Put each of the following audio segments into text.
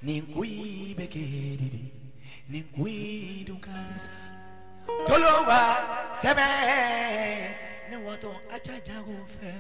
Ningui bekedidi, ningui dukarisa. Tolowa sebe, ne wato achaja ufe.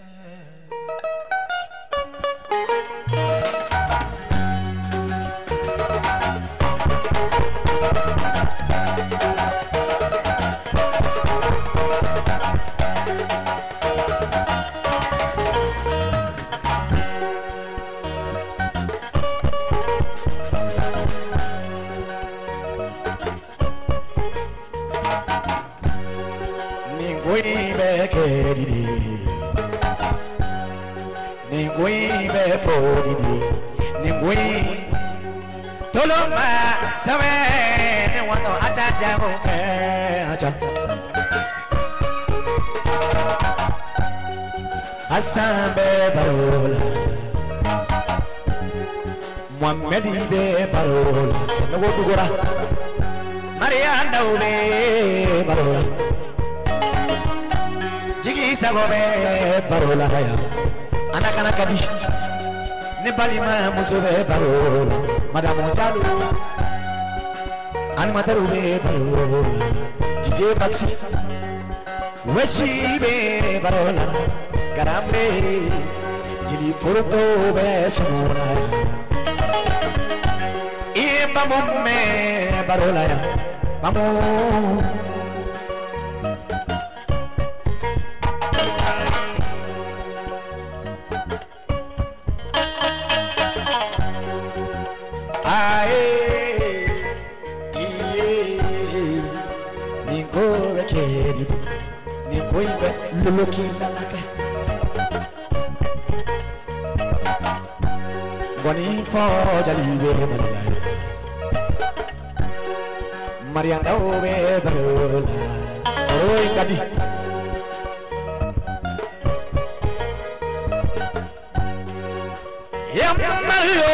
Ningui be fodidi, ningui toloma sabe ne wato achaja ufe acha. Asambe barola, Muhammadi be barola, sanogo dugora, Mariana ube barola, Jigi sagobe barola haya, Anakana kadish, Nebalima musube barola, Madame Jalu, Anmatarube barola, Jije Baxi, Weshibe barola. Garambe, jili furto besumura. Imba mumme barola ya, mamu. Aye, ningo bekedi, ningo ibe luluki lalaka. Boni for jalibe malaya Mariana obe barola oi kadi yamalo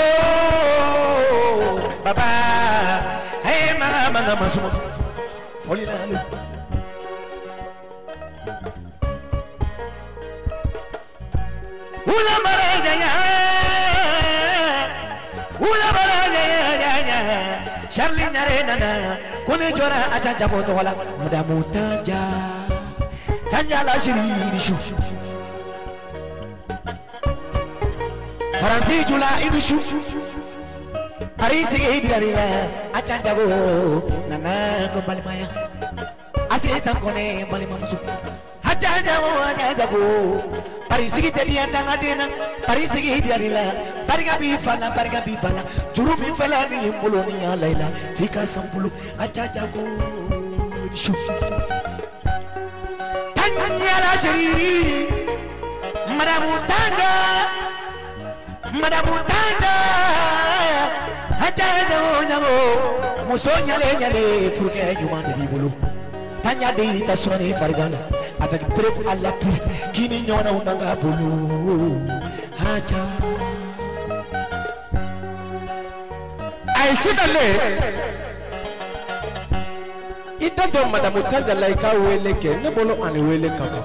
baba hey mama masu foli lalu ula maraya Charlie Narena, Kone Jora Acha Botola, Madame Tanja la Shiri, Faransi Jula Ibishu, Paris Idiaria, Achajago, Nana Kobalimaya, Asita Kone, Malimasu, Hajago, Paris Italian Dangadena, Paris Idiaria. Bargabi fala, bargabi bala, Jurumi fala ni Polonia Laila, Fika Sampulu, Achajago, Shu. Tanya la Shiri, Madame Tanga, Achajago, Musonia Lenyale, Fuke, Yuman Bibulu, Tanya de Tasoni Fargala, avec preuve à l'appui, qui n'ignore pas Bulu, Haja. I see the lay. It don't Madame Tanga like a wele can nebolo and wele kaka.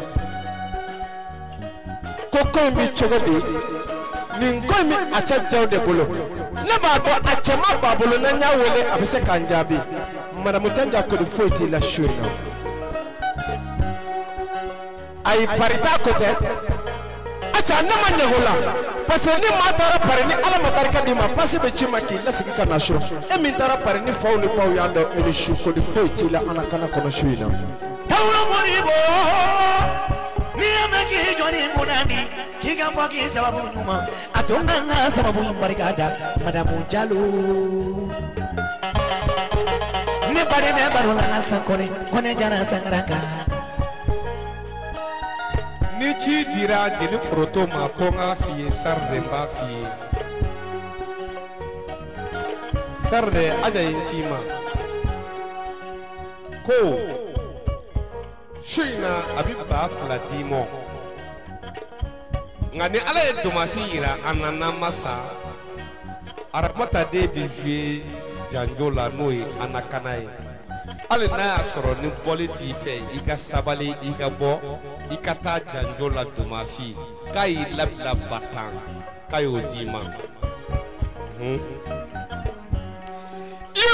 Coco me chogobi. Ninkomi achaja de bolo. Never go achema babolo nanya wele abise kanjabi. Madame Tanga could foot la shuna. I parita kote. Acha nama nyehola. Parce que ni matara pareni ala mabarika di ma passe be chimaki la sikika na show e mintara pareni fauli pa yando eni shuko di foiti la anakana kono shuina tawro moribo ni ameki joni munani kiga foki sababu nyuma atonga na sababu imbarikada Madamu Jalu ni bare me barola na sankone kone jana sangaraka Nichi dira dini froto ma konga fiye sarde mba fiye sarde aja inchima ko shina abiba fla dimo ngani ala domasi ira anana masa aramata de bivie janjola noi anakanai ale na asoro ni politi fe iga sabali iga bo ikata janjola domasi kai labla batang kayo dima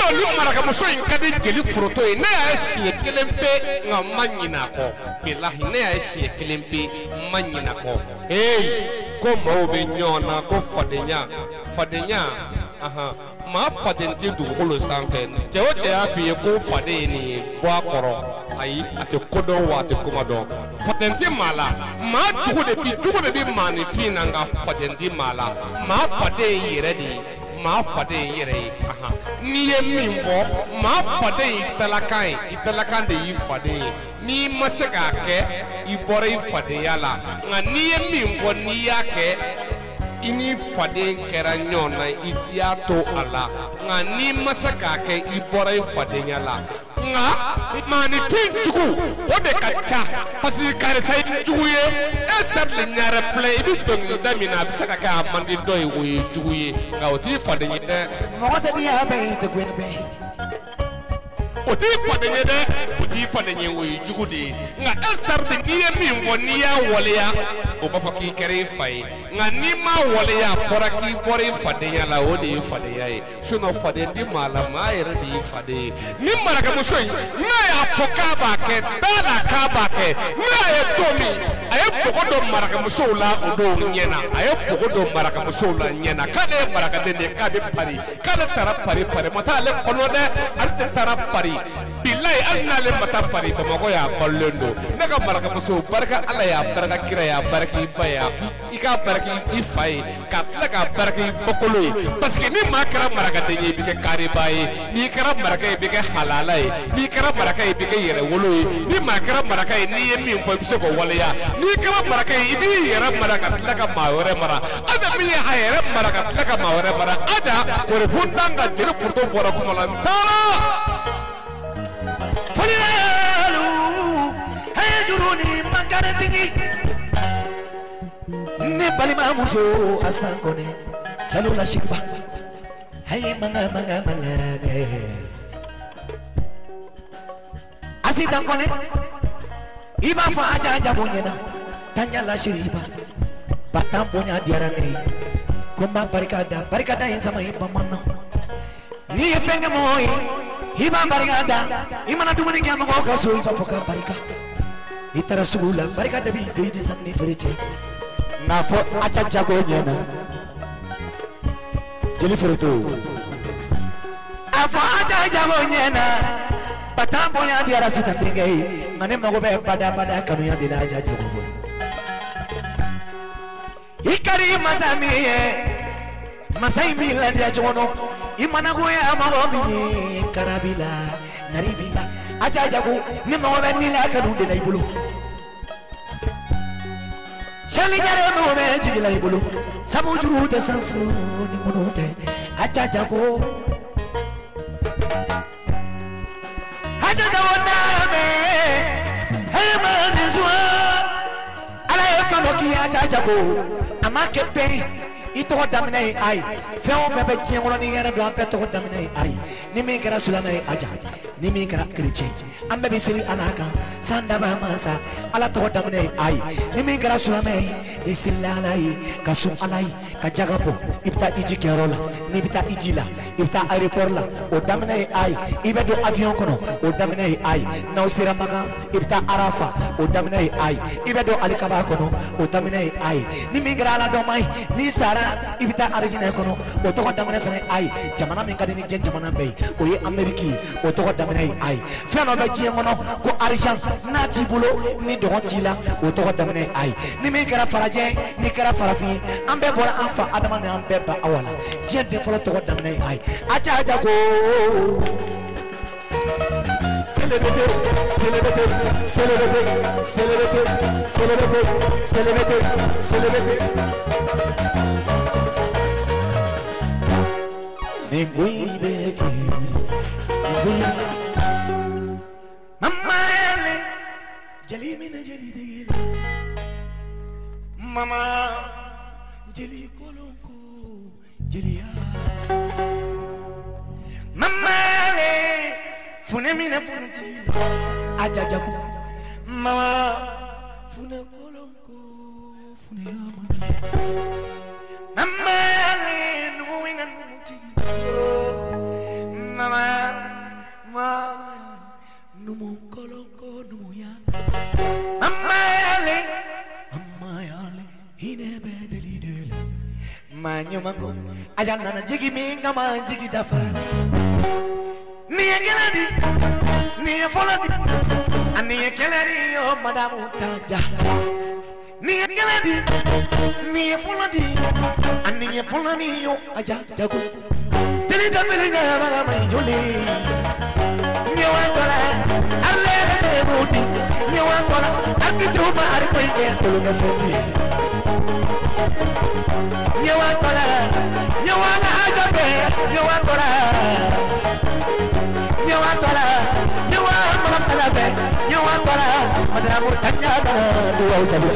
Solo ni maraka muso in kadi jeli froto ne ya siye kelempe nga manyina ko billahi ne ya siye kelempe manyina ko hey ko mo be nyona ko fadenya aha ma fadenti dugukolo sanfɛ cɛ o cɛ y'a f'i ye ko faden ni bɔ a kɔrɔ ayi a tɛ kodɔn wa a tɛ kuma dɔn fadenti maa la maa jugu de bi maanifin na nka fadenti maa la maa faden yɛrɛ de ye maa faden yɛrɛ ye aha n'i ye min fɔ maa faden i dalakan de y'i faden ye n'i ma se k'a kɛ i bɔra i fadenya la nka n'i ye min fɔ n'i y'a kɛ ini faden kɛra ɲɔgɔn na i y'a to a la nka n'i ma se k'a kɛ i bɔra i fadenya la nka maanifin jugu o de ka ca parce que karisa ye jugu ye e sɛbili ɲaarɛ filɛ i bɛ dɔnkilida min na a bɛ se ka kɛ a man di dɔ ye o ye jugu ye nka o t'i faden ye dɛ. mɔgɔ tɛ n'i y'a bɛɛ tɛ goyini bɛɛ. o t'i faden ye dɛ o t'i faden ye o ye jugu de ye nka e sɛbili n'i ye min fɔ n'i y'a waleya o b'a fɔ k'i kɛra i fa ye nka n'i ma waleya a fɔra k'i bɔra i fadenya la o de ye fadenya ye sinon faden di maa la maa yɛrɛ de ye faden ye ni marakamuso in n'a y'a fɔ k'a b'a kɛ da la k'a b'a kɛ n'a ye don min a ye bɔgɔ dɔ marakamusow la o don ɲɛna a ye bɔgɔ dɔ marakamusow la ɲɛna k'ale ye marakaden de ye k'a bɛ pari k'ale taara pari ma taa ale kɔnɔ dɛ ale tɛ taara pari bilayi hali n'ale ma taa pari bamakɔ y'a balolen don ne ka marakamusow barika ala y'a barika kira y'a barika i ba ye i k'a barika i fa ye k'a tila k'a barika i bɔkolo ye parce que ni maa kɛra marakaden ye i bɛ kɛ kariba ye n'i kɛra maraka ye i bɛ kɛ halala ye n'i kɛra maraka ye i bɛ kɛ yɛrɛwolo ye ni maa kɛra maraka ye n'i ye min fɔ i bɛ se k'o waleya n'i kɛra maraka ye i b'i yɛrɛ mara ka tila ka maa wɛrɛ mara ada min ye a yɛrɛ mara ka tila ka maa wɛrɛ mara ada kɔri bundan ka jeli foto bɔra kuma la n taara. Foliyalu hejuruni makare sigi ne balima muso asan kone jalula shikba hay manga malade asidan kone iba fa aja jabonyena tanya la shiriba batam bonya diarane komba barikada in sama ipamano ni fenge moy iba barikada imana dumuni kya mago ka so iba foka barika itara sugula barikada bi do ni sanni ferete na fo acha jago nyena jeli ferete afo acha jago nyena batambo ya diara sita pingai mane mago be pada kanu ya dila acha jago bolo ikari masamiye masai bila dia jono imana go ya mago bi karabila naribila acha jago ni mago be nila kanu dila ibulu shali jare no be jigila ibulu sabu juru de sansu ni monote acha jago acha jago na me hey man izwa ala efano ki acha jago amake peri ito damina ai feo bebe jengolo ni yara do ampe to damina ai ni mi kara sulama aja ni mi kara kriche ambe bisiri alaka sanda ba masa ala to damina ai ni mi kara sulama isillalai kasum alai ka jagapo ibta iji kerola ni bita ijila ibta airport la o damina ai ibe do avion kono o damina ai na usira maka ibta arafa o damina ai ibe do alikaba kono o damina ai ni mi kara ala do mai ni sara ibita arjina kono o to damina fene ai jamana min kadini jen jamana be o ye ameriki o to damina ai feno be jengono ko arjan na tibulo ni do tila o to damina ai ni mi kara faraje ni kara farafi ambe bora anfa adama ni ambe ba awala jen de folo to damina ai aja go celebrate Ningui beki ningui mama ele jeli mina jeli degila mama jeli kolonko jeli mama ele fune mina fune jeli ajajaku mama fune kolonko fune amati mama ele nuwinga nuti mama manyo ajana na jigi minga ma jigi dafa ni geladi ni foladi ani geladi yo madamu taja ni geladi ni foladi ani folani yo aja jago tele da melinga mala mai joli nyewantola arle de sebudi nyewantola akituma arko ike tuluga fendi nyewantola nyewala ajafe nyewantola nyewantola nyewala mamala fe nyewantola madamu tanya dana duwa ujabi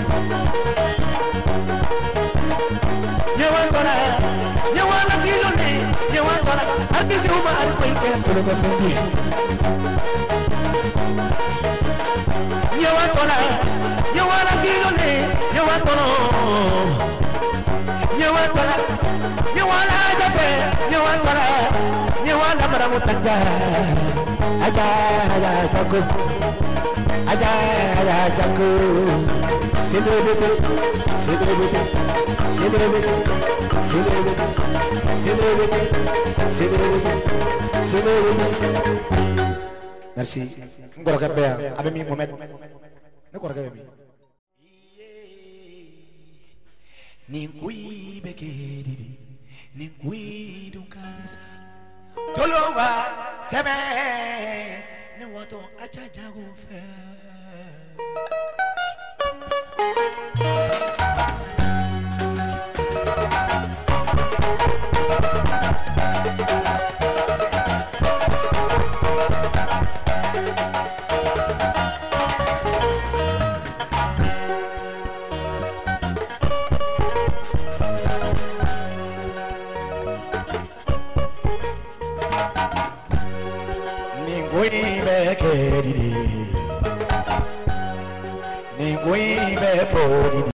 nyewantola nyewala siloni nyewantola artisi uma arko ike tuluga fendi nyewantola nyewala siloni nyewantola nyewala nyewala jafe nyewala nyewala maramu tanja aja aja jago aja aja jago celebrity celebrity celebrity celebrity celebrity celebrity celebrity merci ngoro kabe abe mi Mohamed ne ko kabe mi Ninkui bekedidi Ninkui dunkanisa Tolonga sebe Ne wato achaja ufe Ningui be for